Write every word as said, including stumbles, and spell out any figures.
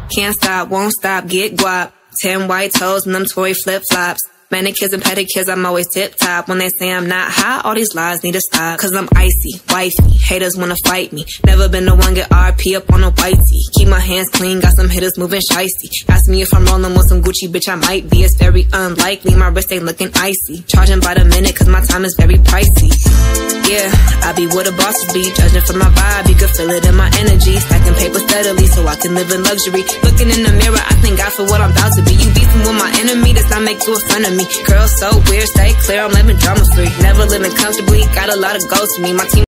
Can't stop, won't stop, get guap. Ten white toes and them Tory flip-flops. Manicures and pedicures, I'm always tip-top. When they say I'm not hot, all these lies need to stop. Cause I'm icy, wifey, haters wanna fight me. Never been the one get R P up on a whitey. Keep my hands clean, got some hitters moving shicey. Ask me if I'm rolling with some Gucci, bitch, I might be. It's very unlikely, my wrist ain't looking icy. Charging by the minute, cause my time is very pricey. Yeah, I be where the bosses be. Judging from my vibe, you can feel it in my energy. Stacking paper steadily so I can live in luxury. Looking in the mirror, I thank God for what I'm about to be. You beefing with my enemy, does not make you a friend of me. Girl, so weird, stay clear, I'm living drama free. Never living comfortably, got a lot of goals to me. My team